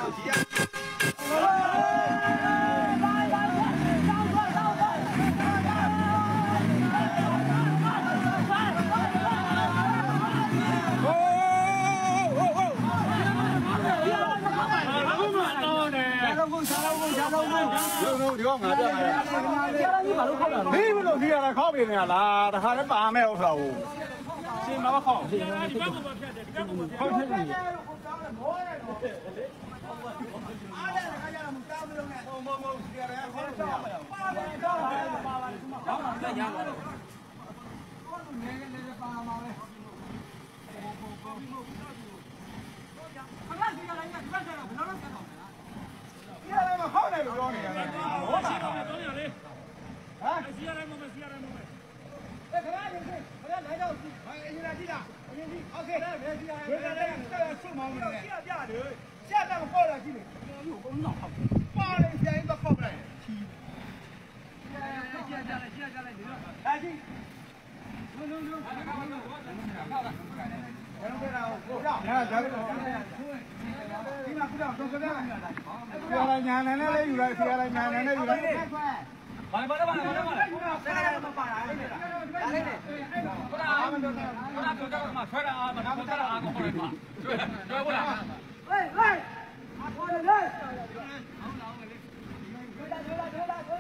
ဒီကောင်ငါပြမယ်။ဒီဘလို့ဒီရတာခောက်နေရလားတခါလည်းပါမယ်ဟုတ်လားဟုတ်။ရှင်မမခောက်ရှင်ဒီဘက်ကမဖြတ်တယ်ဒီဘက်ကမဖြတ်ခောက်ဖြစ်နေ။အားတယ်ခါကြတော့မတောင်းမလို့နဲ့မဒီရတာခောက်တော့ပါတယ်တော့ပါပါတယ်ဒီမှာခောက်တာရပါတယ်။ကိုယ်နေနေပါမှာပဲ။ခဏစီရလိုက်ညဘက်ကတော့ဘယ်လိုလုပ်ကြတော့ဒီရတာမခောက်နိုင်လို့ပြောနေရတယ်။ဟုတ်ပါဘူး။တော်ရလေ။ဟမ်စီရရမမစီရရမမ။ခဏနေခဏလိုက်တော့စီ။အရင်လာကြည့်လား။အရင်ကြည့်။ Okay။ဘယ်စီရလဲ။ဘယ်လဲ။ဆုမောင်းနေတယ်။စီရပြတယ်။စီရတော့ခောက်လာကြည့်လေ။ကျွန်တော်တို့ဘုံတော့ခောက်။ပါလေစီရရင်တော့ခောက်လိုက်။စီရကြလိုက်ဒီတော့။ဒါကြည့်။လုံး။ဘာလို့ခောက်တော့။ခောက်တာ။ဘယ်လိုလဲ။ကိုရ။ညာဒါလည်းဒီမှာကတော့တော့ကြတယ်။စီရညာနဲ့လည်းယူလိုက်စီရညာနဲ့လည်းယူလိုက်။ဘာမပါဆက်ရတယ်မပါလား။ဒါလေးနဲ့ဘုရားမတော်ဘုရားပြောကြမှာဆွဲတာအားမတော်တာအားကိုခေါ်ရမှာ။ဆွဲဘုရား။ဟေးအခေါ်လေ။ဟုတ်လားလေ။တွေ့တာ။ကမရလာ။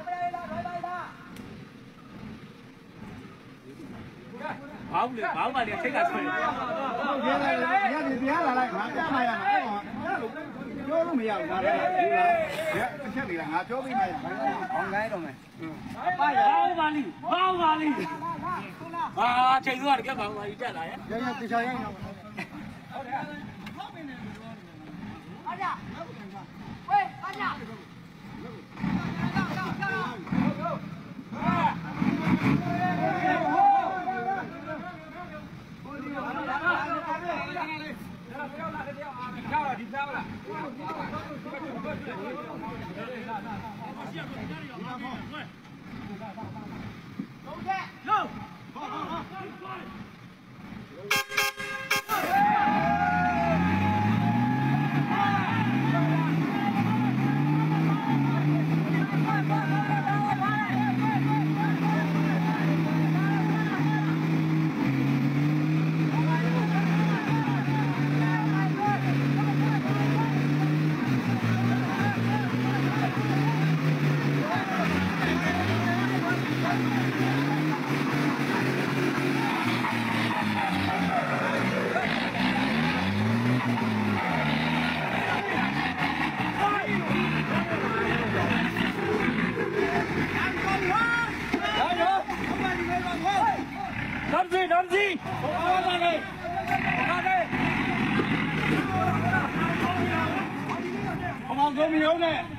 ဘာဘူးလေဘာမှလည်းထိတ်ကဆွဲတယ်။ဟုတ်တယ်လေ။ညနေတရားလာလိုက်ငါပြမရမှာ။ပြောလို့မရဘူးဒါလည်းဒီလား။တစ်ချက်နေလားငါပြောပြီးမှခေါင်းကိုင်းတော့မယ်။ပါရ။ဘောင်းပါလိ။ချိန်သွားတယ်ကဘောင်းပါလိတက်လာရဲ့။ရတေချာရိုက်တော့ဟုတ်တယ်။ဟောက်ပင်နေလို့ပြောနေ။အားကြ။ဝေးအားကြ။ဒီစားလားNamzi! Come on, go me on it!